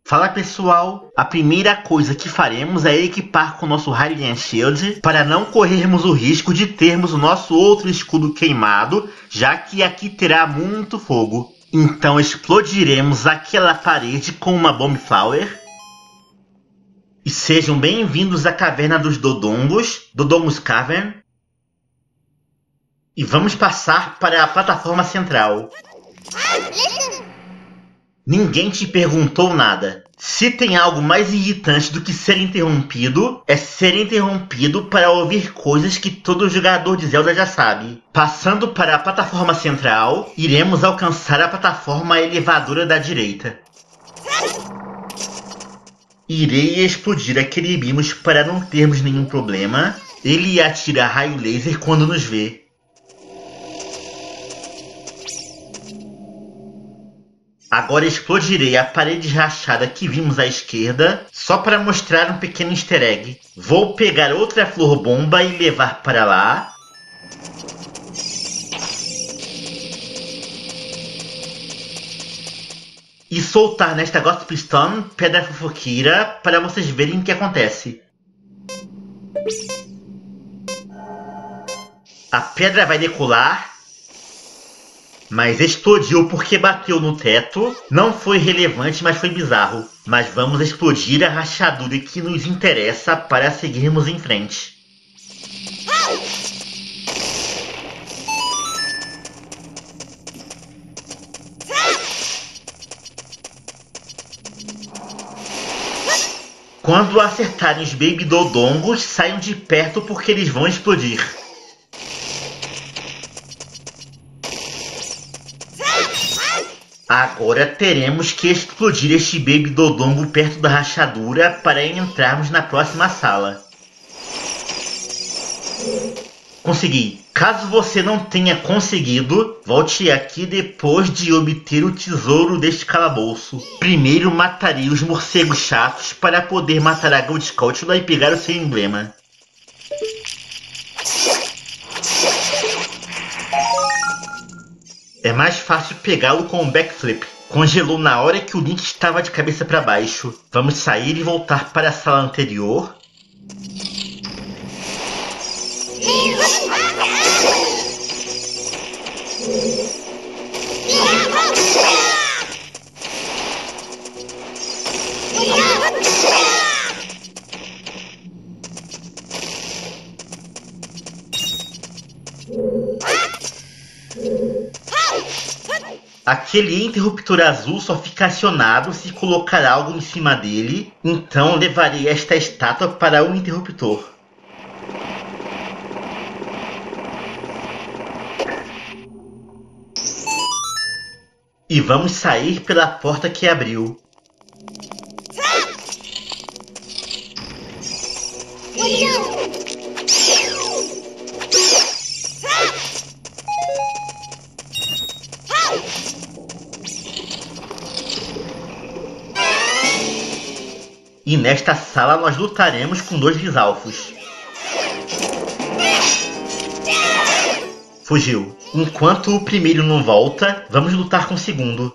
Fala pessoal, a primeira coisa que faremos é equipar com o nosso Hylian Shield para não corrermos o risco de termos o nosso outro escudo queimado, já que aqui terá muito fogo. Então explodiremos aquela parede com uma Bomb Flower. E sejam bem-vindos à caverna dos Dodongos Cavern. E vamos passar para a plataforma central. Ninguém te perguntou nada. Se tem algo mais irritante do que ser interrompido, é ser interrompido para ouvir coisas que todo jogador de Zelda já sabe. Passando para a plataforma central, iremos alcançar a plataforma elevadora da direita. Irei explodir aquele Bimos para não termos nenhum problema. Ele atira raio laser quando nos vê. Agora explodirei a parede rachada que vimos à esquerda, só para mostrar um pequeno easter egg. Vou pegar outra flor bomba e levar para lá. E soltar nesta Gossip Stone pedra fofoqueira para vocês verem o que acontece. A pedra vai decolar. Mas explodiu porque bateu no teto. Não foi relevante, mas foi bizarro. Mas vamos explodir a rachadura que nos interessa para seguirmos em frente. Quando acertarem os Baby Dodongos, saiam de perto porque eles vão explodir. Agora teremos que explodir este Baby Dodongo perto da rachadura para entrarmos na próxima sala. Consegui. Caso você não tenha conseguido, volte aqui depois de obter o tesouro deste calabouço. Primeiro matarei os morcegos chatos para poder matar a Gold Scoutula e pegar o seu emblema. É mais fácil pegá-lo com um backflip. Congelou na hora que o Link estava de cabeça para baixo. Vamos sair e voltar para a sala anterior. Aquele interruptor azul só fica acionado se colocar algo em cima dele, então levarei esta estátua para o interruptor. E vamos sair pela porta que abriu. E nesta sala nós lutaremos com dois Lizalfos. Fugiu. Enquanto o primeiro não volta, vamos lutar com o segundo.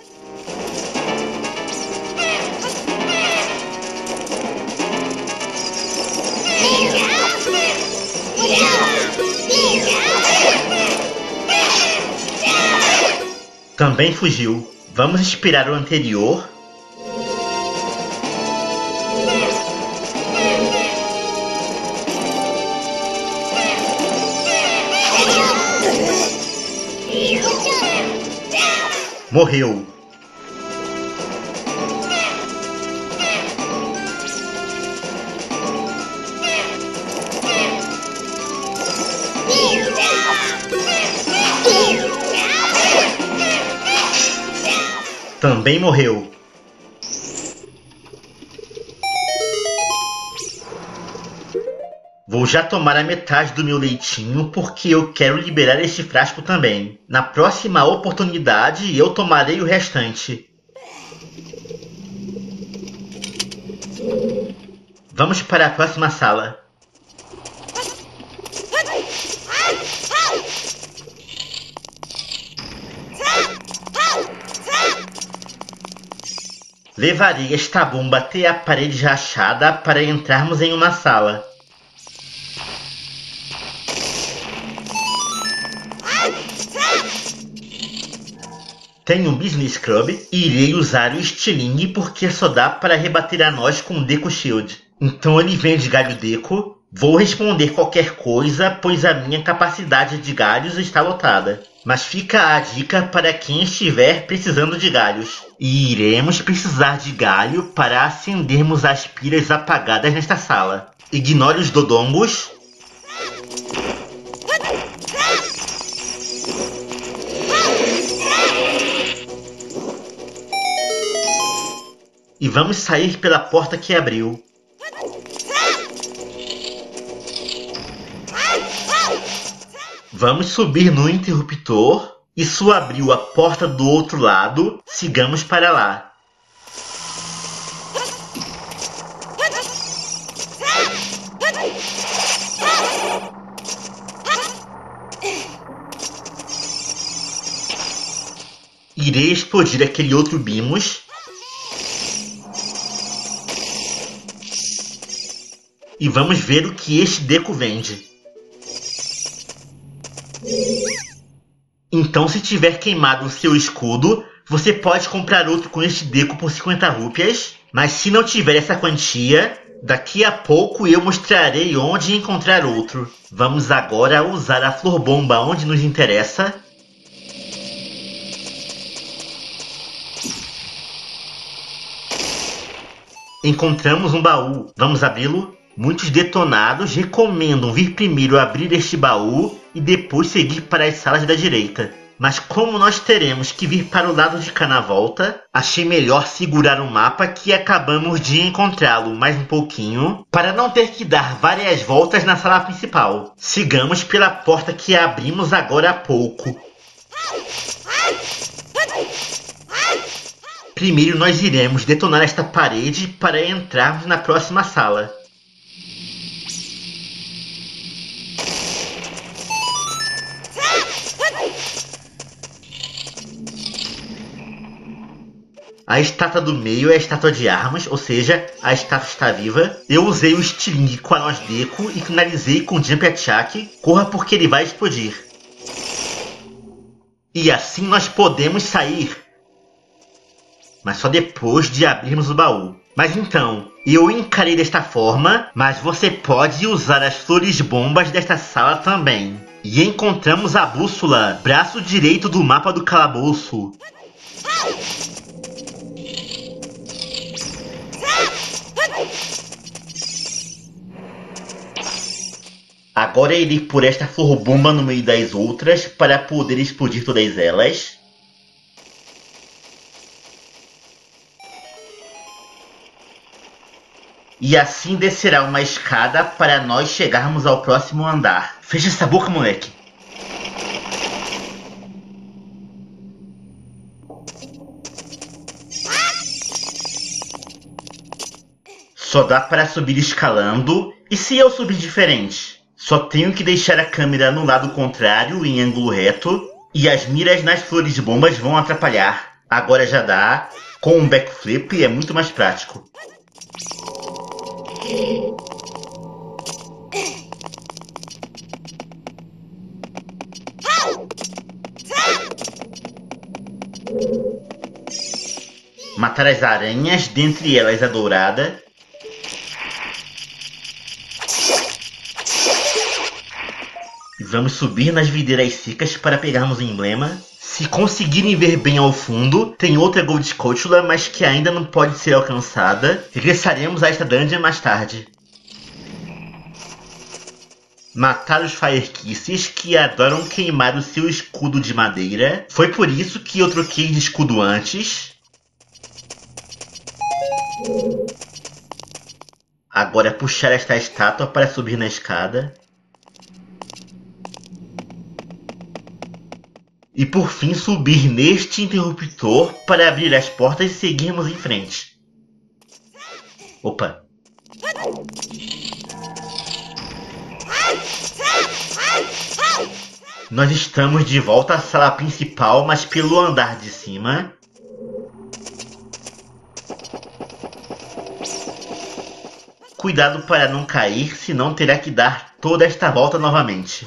Também fugiu. Vamos esperar o anterior. Morreu. Também morreu. Vou já tomar a metade do meu leitinho porque eu quero liberar este frasco também. Na próxima oportunidade eu tomarei o restante. Vamos para a próxima sala. Levarei esta bomba até a parede rachada para entrarmos em uma sala. Tenho um Business Club e irei usar o estilingue porque só dá para rebater a nós com o Deco Shield. Então ele vende galho Deco. Vou responder qualquer coisa, pois a minha capacidade de galhos está lotada. Mas fica a dica para quem estiver precisando de galhos. E iremos precisar de galho para acendermos as pilhas apagadas nesta sala. Ignore os dodongos. E vamos sair pela porta que abriu. Vamos subir no interruptor. Isso abriu a porta do outro lado. Sigamos para lá. Irei explodir aquele outro Bimos. E vamos ver o que este Deco vende. Então, se tiver queimado o seu escudo, você pode comprar outro com este Deco por 50 rúpias. Mas se não tiver essa quantia, daqui a pouco eu mostrarei onde encontrar outro. Vamos agora usar a flor bomba onde nos interessa. Encontramos um baú. Vamos abri-lo? Muitos detonados recomendam vir primeiro abrir este baú e depois seguir para as salas da direita. Mas como nós teremos que vir para o lado de cá na volta, achei melhor segurar o mapa que acabamos de encontrá-lo mais um pouquinho, para não ter que dar várias voltas na sala principal. Sigamos pela porta que abrimos agora há pouco. Primeiro nós iremos detonar esta parede para entrarmos na próxima sala. A estátua do meio é a estátua de armas, ou seja, a estátua está viva. Eu usei o estilingue com a noz Deco e finalizei com o Jump Attack. Corra porque ele vai explodir. E assim nós podemos sair. Mas só depois de abrirmos o baú. Mas então, eu encarei desta forma, mas você pode usar as flores bombas desta sala também. E encontramos a bússola, braço direito do mapa do calabouço. Agora irei por esta flor bomba no meio das outras para poder explodir todas elas. E assim descerá uma escada para nós chegarmos ao próximo andar. Fecha essa boca, moleque! Só dá para subir escalando. E se eu subir diferente? Só tenho que deixar a câmera no lado contrário, em ângulo reto. E as miras nas flores bombas vão atrapalhar. Agora já dá. Com um backflip é muito mais prático. Matar as aranhas, dentre elas a dourada. E vamos subir nas videiras secas para pegarmos o emblema. Se conseguirem ver bem ao fundo, tem outra Gold Scutula, mas que ainda não pode ser alcançada. Regressaremos a esta dungeon mais tarde. Matar os Firekisses, que adoram queimar o seu escudo de madeira. Foi por isso que eu troquei de escudo antes. Agora é puxar esta estátua para subir na escada. E por fim subir neste interruptor para abrir as portas e seguirmos em frente. Opa! Nós estamos de volta à sala principal, mas pelo andar de cima. Cuidado para não cair, senão terá que dar toda esta volta novamente.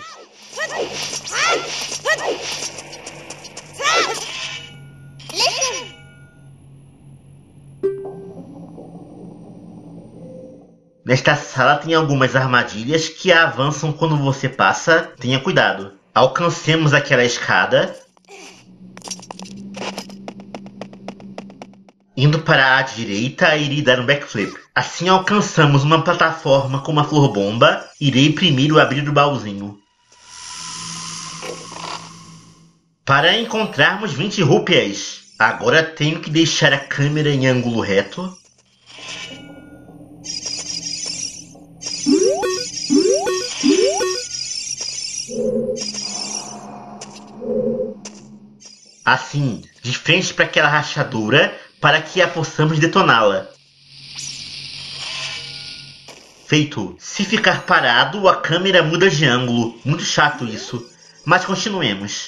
Nesta sala tem algumas armadilhas que avançam quando você passa. Tenha cuidado. Alcancemos aquela escada. Indo para a direita, irei dar um backflip. Assim alcançamos uma plataforma com uma flor bomba. Irei primeiro abrir o baúzinho. Para encontrarmos 20 rúpias. Agora tenho que deixar a câmera em ângulo reto. Assim, de frente para aquela rachadura, para que a possamos detoná-la. Feito. Se ficar parado, a câmera muda de ângulo. Muito chato isso. Mas continuemos.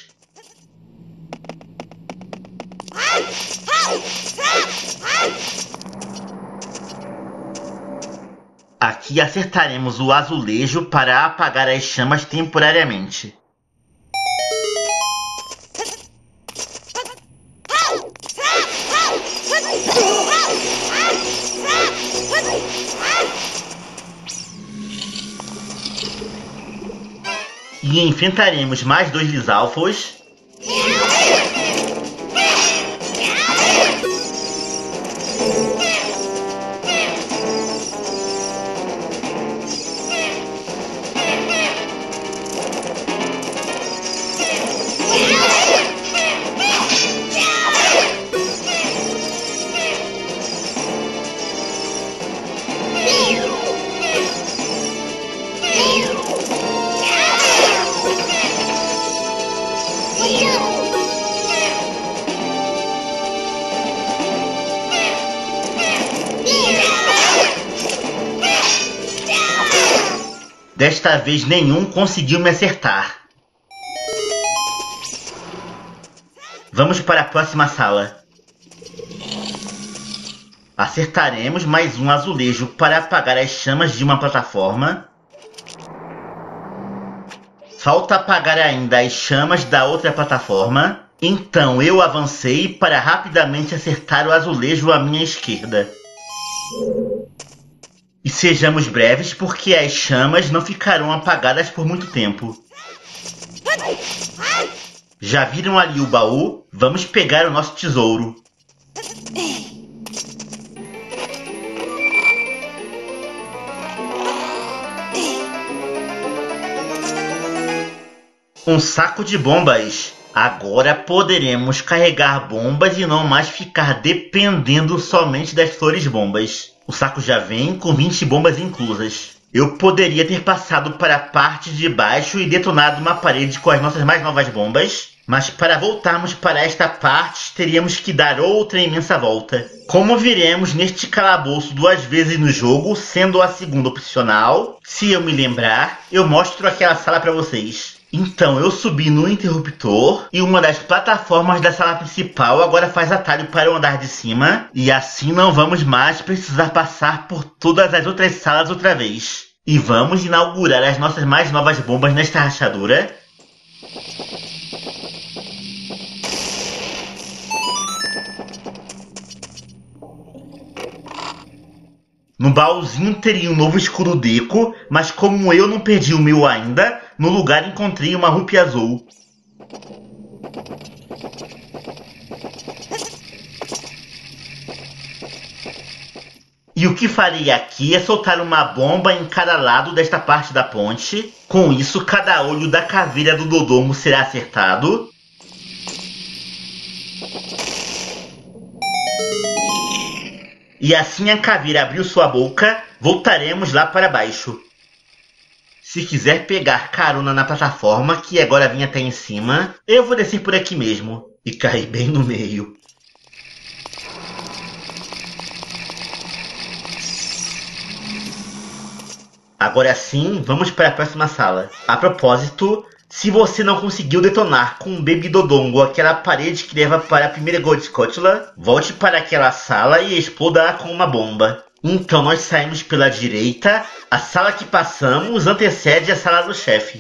Aqui acertaremos o azulejo para apagar as chamas temporariamente. E enfrentaremos mais 2 Lizalfos. Desta vez nenhum conseguiu me acertar. Vamos para a próxima sala. Acertaremos mais um azulejo para apagar as chamas de uma plataforma. Falta apagar ainda as chamas da outra plataforma. Então eu avancei para rapidamente acertar o azulejo à minha esquerda. E sejamos breves, porque as chamas não ficarão apagadas por muito tempo. Já viram ali o baú? Vamos pegar o nosso tesouro. Um saco de bombas. Agora poderemos carregar bombas e não mais ficar dependendo somente das flores bombas. O saco já vem com 20 bombas inclusas. Eu poderia ter passado para a parte de baixo e detonado uma parede com as nossas mais novas bombas, mas para voltarmos para esta parte teríamos que dar outra imensa volta. Como viremos neste calabouço 2 vezes no jogo, sendo a segunda opcional, se eu me lembrar, eu mostro aquela sala para vocês. Então eu subi no interruptor e uma das plataformas da sala principal agora faz atalho para o andar de cima. E assim não vamos mais precisar passar por todas as outras salas outra vez. E vamos inaugurar as nossas mais novas bombas nesta rachadura. No baúzinho teria um novo escudo Deco, mas como eu não perdi o meu ainda, no lugar encontrei uma rúpia azul. E o que farei aqui é soltar uma bomba em cada lado desta parte da ponte. Com isso, cada olho da caveira do Dodongo será acertado. E assim a caveira abriu sua boca, voltaremos lá para baixo. Se quiser pegar carona na plataforma, que agora vem até em cima, eu vou descer por aqui mesmo e cair bem no meio. Agora sim, vamos para a próxima sala. A propósito, se você não conseguiu detonar com um Baby Dodongo aquela parede que leva para a primeira Gold Scotula, volte para aquela sala e exploda-a com uma bomba. Então nós saímos pela direita. A sala que passamos antecede a sala do chefe.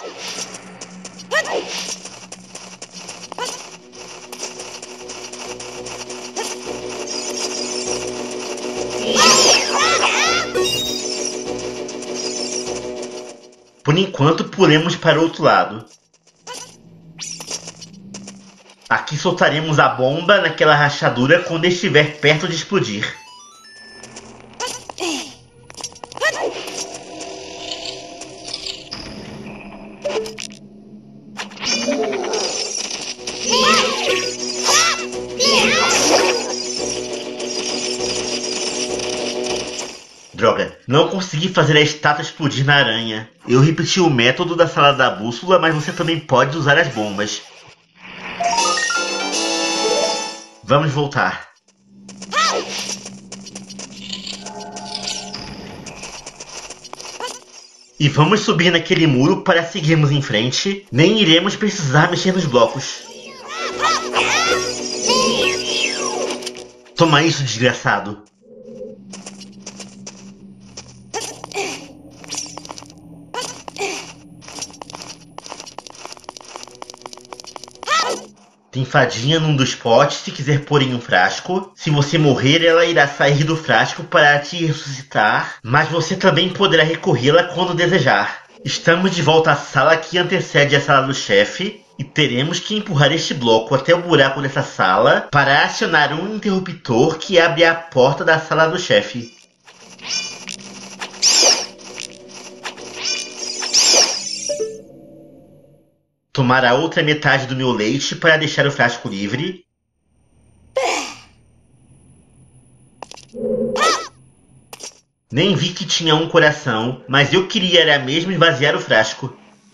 Por enquanto, pulemos para o outro lado. Aqui soltaremos a bomba naquela rachadura quando estiver perto de explodir. Droga, não consegui fazer a estátua explodir na aranha. Eu repeti o método da sala da bússola, mas você também pode usar as bombas. Vamos voltar. E vamos subir naquele muro para seguirmos em frente. Nem iremos precisar mexer nos blocos. Toma isso, desgraçado. Tem fadinha num dos potes se quiser pôr em um frasco. Se você morrer, ela irá sair do frasco para te ressuscitar, mas você também poderá recorrê-la quando desejar. Estamos de volta à sala que antecede a sala do chefe e teremos que empurrar este bloco até o buraco dessa sala para acionar um interruptor que abre a porta da sala do chefe. Tomar a outra metade do meu leite para deixar o frasco livre. Nem vi que tinha um coração, mas eu queria era mesmo esvaziar o frasco.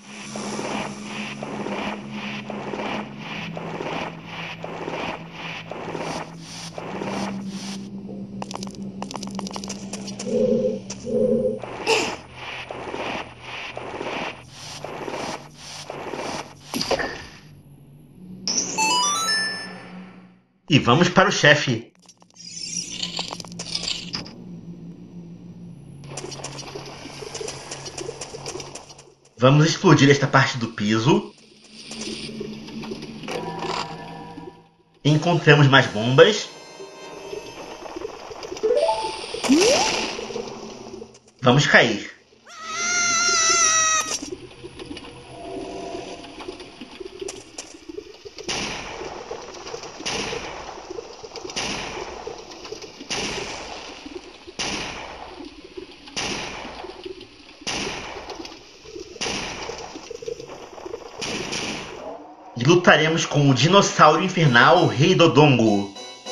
E vamos para o chefe. Vamos explodir esta parte do piso. Encontramos mais bombas. Vamos cair. E lutaremos com o dinossauro infernal, o Rei Dodongo.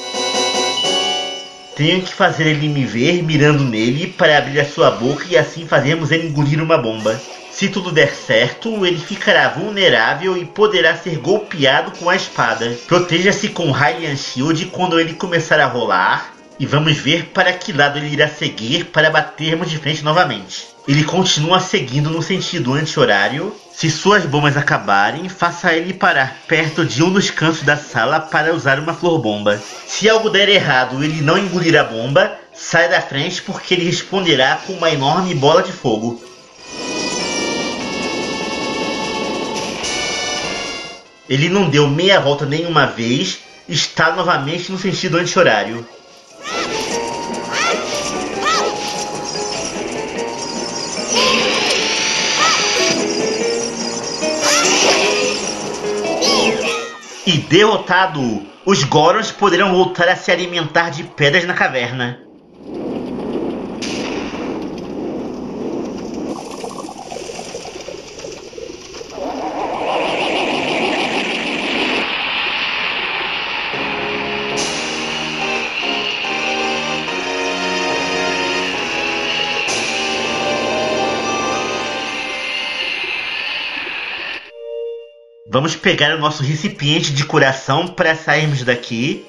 Tenho que fazer ele me ver mirando nele para abrir a sua boca e assim fazermos ele engolir uma bomba. Se tudo der certo, ele ficará vulnerável e poderá ser golpeado com a espada. Proteja-se com Hylian Shield quando ele começar a rolar. E vamos ver para que lado ele irá seguir para batermos de frente novamente. Ele continua seguindo no sentido anti-horário. Se suas bombas acabarem, faça ele parar perto de um dos cantos da sala para usar uma flor bomba. Se algo der errado e ele não engolir a bomba, sai da frente porque ele responderá com uma enorme bola de fogo. Ele não deu meia volta nenhuma vez, está novamente no sentido anti-horário. E derrotado, os Gorons poderão voltar a se alimentar de pedras na caverna. Vamos pegar o nosso recipiente de coração para sairmos daqui.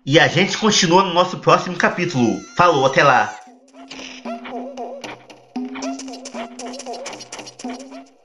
E a gente continua no nosso próximo capítulo. Falou, até lá!